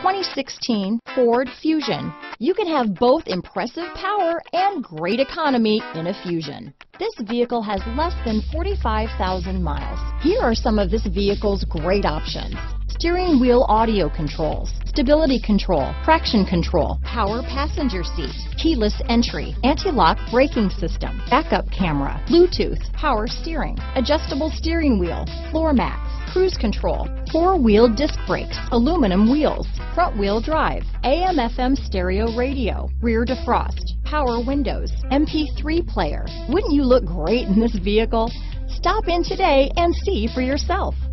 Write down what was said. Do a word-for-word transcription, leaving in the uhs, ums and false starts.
twenty sixteen Ford Fusion. You can have both impressive power and great economy in a Fusion. This vehicle has less than forty-five thousand miles. Here are some of this vehicle's great options: steering wheel audio controls, stability control, traction control, power passenger seat, keyless entry, anti-lock braking system, backup camera, Bluetooth, power steering, adjustable steering wheel, floor mats, cruise control, four-wheel disc brakes, aluminum wheels, front-wheel drive, A M F M stereo radio, rear defrost, power windows, M P three player. Wouldn't you look great in this vehicle? Stop in today and see for yourself.